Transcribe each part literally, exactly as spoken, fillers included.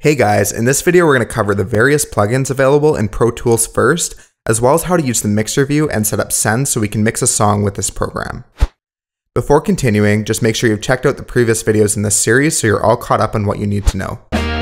Hey guys, in this video we're going to cover the various plugins available in Pro Tools first, as well as how to use the mixer view and set up send so we can mix a song with this program. Before continuing, just make sure you've checked out the previous videos in this series so you're all caught up on what you need to know.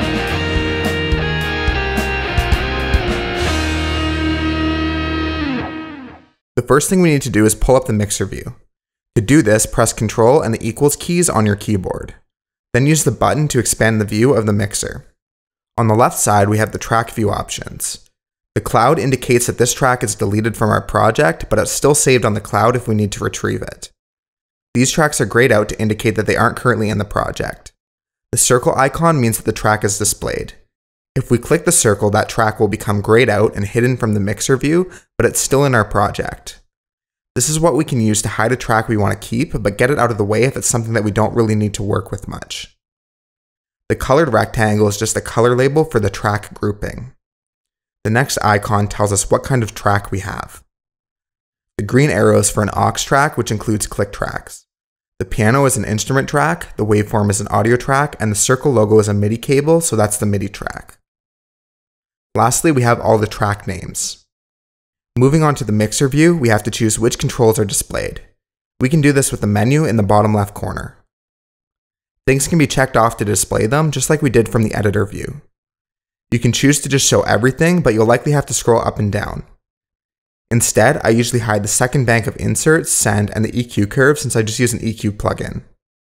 The first thing we need to do is pull up the mixer view. To do this, press Control and the equals keys on your keyboard. Then use the button to expand the view of the mixer. On the left side, we have the track view options. The cloud indicates that this track is deleted from our project, but it's still saved on the cloud if we need to retrieve it. These tracks are grayed out to indicate that they aren't currently in the project. The circle icon means that the track is displayed. If we click the circle, that track will become grayed out and hidden from the mixer view, but it's still in our project. This is what we can use to hide a track we want to keep, but get it out of the way if it's something that we don't really need to work with much. The colored rectangle is just a color label for the track grouping. The next icon tells us what kind of track we have. The green arrow is for an aux track, which includes click tracks. The piano is an instrument track, the waveform is an audio track, and the circle logo is a MIDI cable, so that's the MIDI track. Lastly, we have all the track names. Moving on to the mixer view, we have to choose which controls are displayed. We can do this with the menu in the bottom left corner. Things can be checked off to display them, just like we did from the editor view. You can choose to just show everything, but you'll likely have to scroll up and down. Instead, I usually hide the second bank of insert, send, and the E Q curve since I just use an E Q plugin.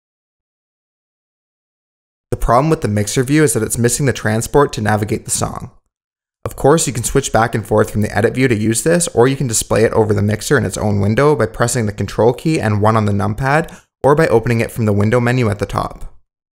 The problem with the mixer view is that it's missing the transport to navigate the song. Of course, you can switch back and forth from the edit view to use this, or you can display it over the mixer in its own window by pressing the control key and one on the numpad, or by opening it from the window menu at the top.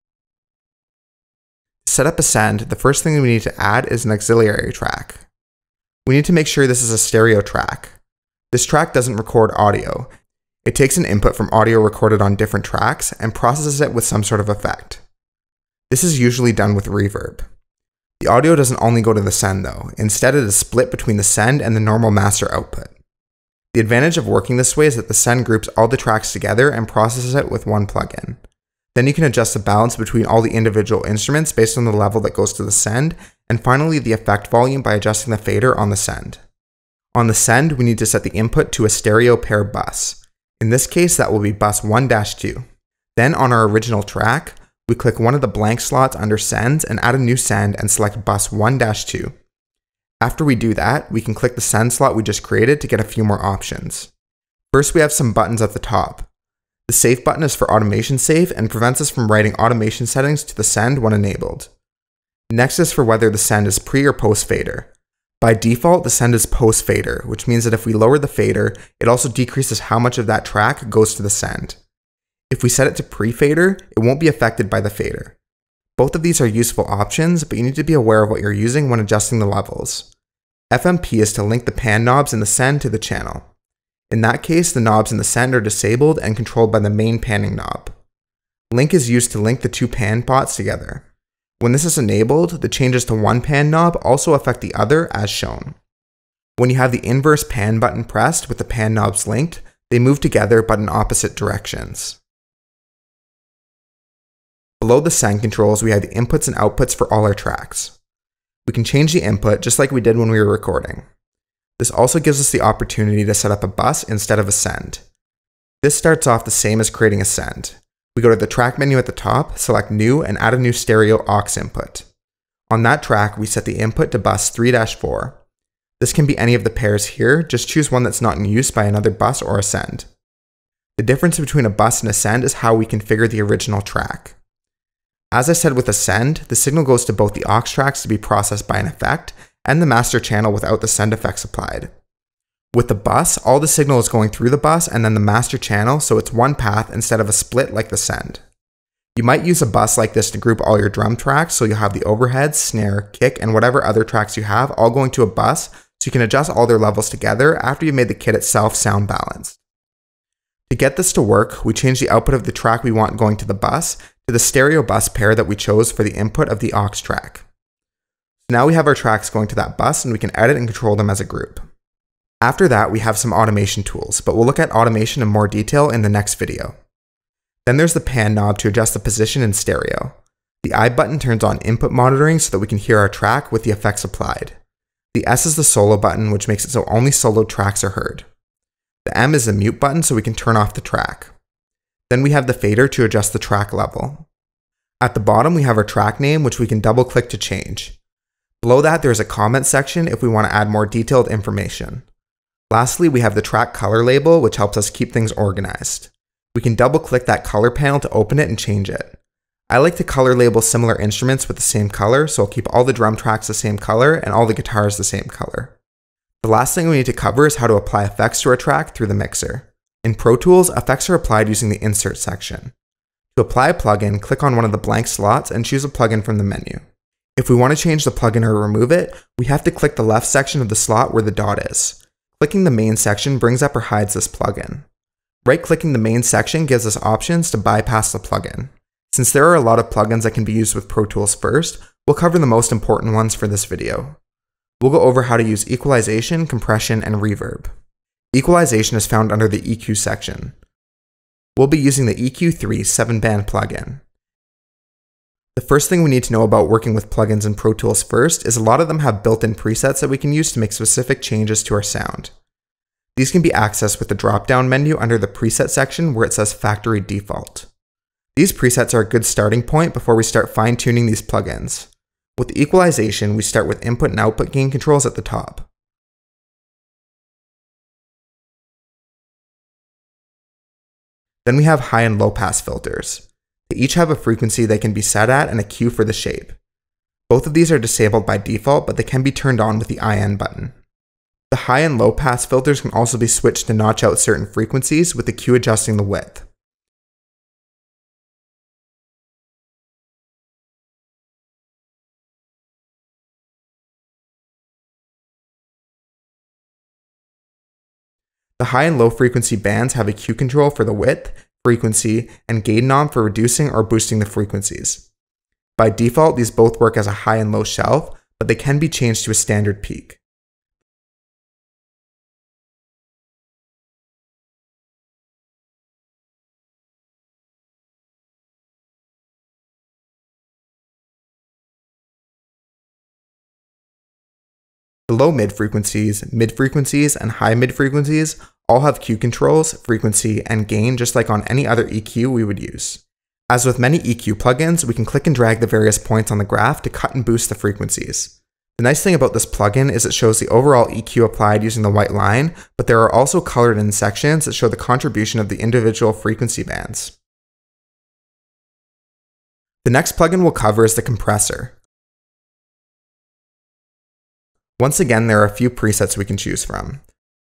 To set up a send, the first thing we need to add is an auxiliary track. We need to make sure this is a stereo track. This track doesn't record audio. It takes an input from audio recorded on different tracks and processes it with some sort of effect. This is usually done with reverb. The audio doesn't only go to the send though, instead it is split between the send and the normal master output. The advantage of working this way is that the send groups all the tracks together and processes it with one plugin. Then you can adjust the balance between all the individual instruments based on the level that goes to the send, and finally the effect volume by adjusting the fader on the send. On the send, we need to set the input to a stereo pair bus. In this case, that will be bus one dash two. Then on our original track, we click one of the blank slots under sends and add a new send and select bus one dash two. After we do that, we can click the send slot we just created to get a few more options. First, we have some buttons at the top. The save button is for automation save and prevents us from writing automation settings to the send when enabled. Next is for whether the send is pre or post fader. By default, the send is post fader, which means that if we lower the fader, it also decreases how much of that track goes to the send. If we set it to pre fader, it won't be affected by the fader. Both of these are useful options, but you need to be aware of what you're using when adjusting the levels. F M P is to link the pan knobs in the send to the channel. In that case, the knobs in the send are disabled and controlled by the main panning knob. Link is used to link the two pan pots together. When this is enabled, the changes to one pan knob also affect the other as shown. When you have the inverse pan button pressed with the pan knobs linked, they move together but in opposite directions. Below the send controls, we have the inputs and outputs for all our tracks. We can change the input just like we did when we were recording. This also gives us the opportunity to set up a bus instead of a send. This starts off the same as creating a send. We go to the track menu at the top, select new, and add a new stereo aux input. On that track, we set the input to bus three dash four. This can be any of the pairs here, just choose one that's not in use by another bus or a send. The difference between a bus and a send is how we configure the original track. As I said with a send, the signal goes to both the aux tracks to be processed by an effect, and the master channel without the send effects applied. With the bus, all the signal is going through the bus and then the master channel, so it's one path instead of a split like the send. You might use a bus like this to group all your drum tracks, so you'll have the overhead, snare, kick, and whatever other tracks you have all going to a bus, so you can adjust all their levels together after you've made the kit itself sound balanced. To get this to work, we change the output of the track we want going to the bus to the stereo bus pair that we chose for the input of the aux track. So now we have our tracks going to that bus and we can edit and control them as a group. After that, we have some automation tools, but we'll look at automation in more detail in the next video. Then there's the pan knob to adjust the position in stereo. The I button turns on input monitoring so that we can hear our track with the effects applied. The S is the solo button, which makes it so only solo tracks are heard. The M is the mute button so we can turn off the track. Then we have the fader to adjust the track level. At the bottom we have our track name, which we can double click to change. Below that there is a comment section if we want to add more detailed information. Lastly, we have the track color label, which helps us keep things organized. We can double click that color panel to open it and change it. I like to color label similar instruments with the same color, so I'll keep all the drum tracks the same color and all the guitars the same color. The last thing we need to cover is how to apply effects to our track through the mixer. In Pro Tools, effects are applied using the Insert section. To apply a plugin, click on one of the blank slots and choose a plugin from the menu. If we want to change the plugin or remove it, we have to click the left section of the slot where the dot is. Clicking the main section brings up or hides this plugin. Right-clicking the main section gives us options to bypass the plugin. Since there are a lot of plugins that can be used with Pro Tools first, we'll cover the most important ones for this video. We'll go over how to use equalization, compression, and reverb. Equalization is found under the E Q section. We'll be using the E Q three seven band plugin. The first thing we need to know about working with plugins in Pro Tools first is a lot of them have built-in presets that we can use to make specific changes to our sound. These can be accessed with the drop-down menu under the preset section where it says Factory Default. These presets are a good starting point before we start fine-tuning these plugins. With the equalization, we start with input and output gain controls at the top. Then we have high and low pass filters. They each have a frequency they can be set at and a cue for the shape. Both of these are disabled by default, but they can be turned on with the I N button. The high and low pass filters can also be switched to notch out certain frequencies with the cue adjusting the width. The high and low frequency bands have a cue control for the width, frequency, and gain knob for reducing or boosting the frequencies. By default, these both work as a high and low shelf, but they can be changed to a standard peak. The low mid frequencies, mid frequencies, and high mid frequencies all have cue controls, frequency, and gain just like on any other E Q we would use. As with many E Q plugins, we can click and drag the various points on the graph to cut and boost the frequencies. The nice thing about this plugin is it shows the overall E Q applied using the white line, but there are also colored in sections that show the contribution of the individual frequency bands. The next plugin we'll cover is the compressor. Once again, there are a few presets we can choose from.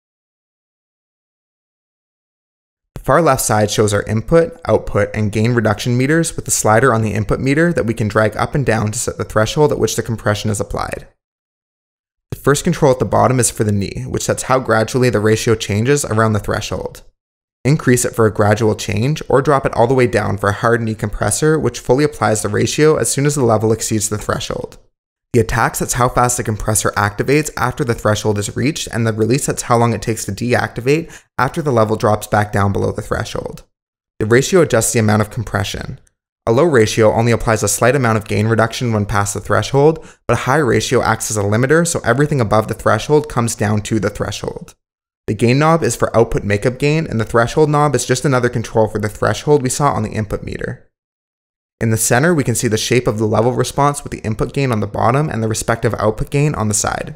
The far left side shows our input, output, and gain reduction meters with the slider on the input meter that we can drag up and down to set the threshold at which the compression is applied. The first control at the bottom is for the knee, which sets how gradually the ratio changes around the threshold. Increase it for a gradual change, or drop it all the way down for a hard knee compressor, which fully applies the ratio as soon as the level exceeds the threshold. The attack sets how fast the compressor activates after the threshold is reached, and the release sets how long it takes to deactivate after the level drops back down below the threshold. The ratio adjusts the amount of compression. A low ratio only applies a slight amount of gain reduction when past the threshold, but a high ratio acts as a limiter, so everything above the threshold comes down to the threshold. The gain knob is for output makeup gain, and the threshold knob is just another control for the threshold we saw on the input meter. In the center, we can see the shape of the level response with the input gain on the bottom and the respective output gain on the side.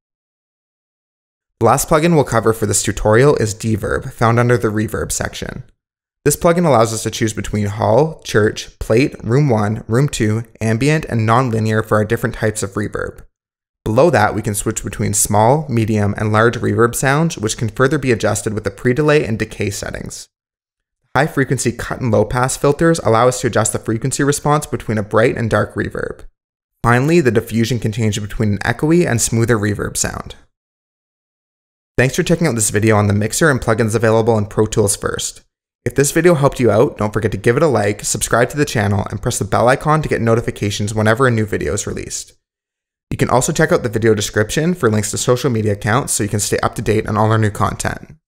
The last plugin we'll cover for this tutorial is Deverb, found under the Reverb section. This plugin allows us to choose between hall, church, plate, room one, room two, ambient, and nonlinear for our different types of reverb. Below that, we can switch between small, medium, and large reverb sounds, which can further be adjusted with the pre-delay and decay settings. High-frequency cut and low-pass filters allow us to adjust the frequency response between a bright and dark reverb. Finally, the diffusion can change between an echoey and smoother reverb sound. Thanks for checking out this video on the mixer and plugins available in Pro Tools first. If this video helped you out, don't forget to give it a like, subscribe to the channel, and press the bell icon to get notifications whenever a new video is released. You can also check out the video description for links to social media accounts so you can stay up to date on all our new content.